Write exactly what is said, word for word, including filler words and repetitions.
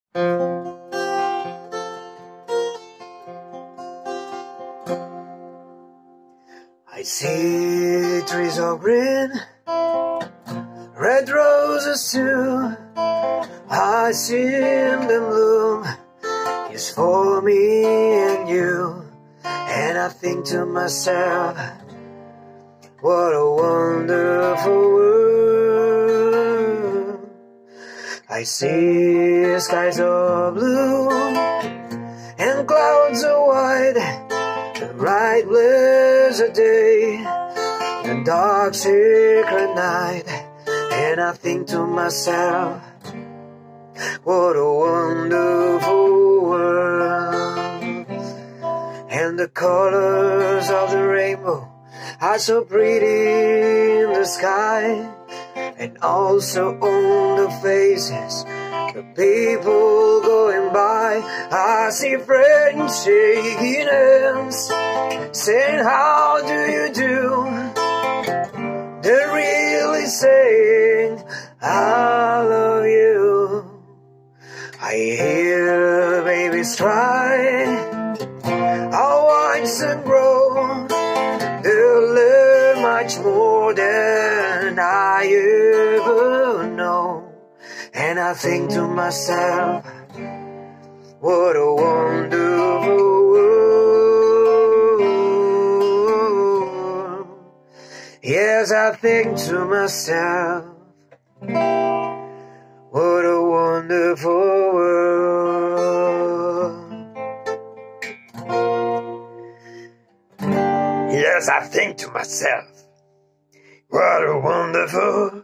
I see trees of green, red roses too. I see them bloom just for me and you. And I think to myself, what a wonderful world. I see skies of blue and clouds of white, the bright blizzard day, the dark secret night. And I think to myself, what a wonderful world. And the colors of the rainbow are so pretty in the sky, and also on the faces the people going by. I see friends shaking hands, saying how do you do. They're really saying I love you. I hear babies cry, I'll watch them grow. They'll learn much more than I ever know. And I think to myself, what a wonderful world. Yes, I think to myself, what a wonderful world. Yes, I think to myself, what a wonderful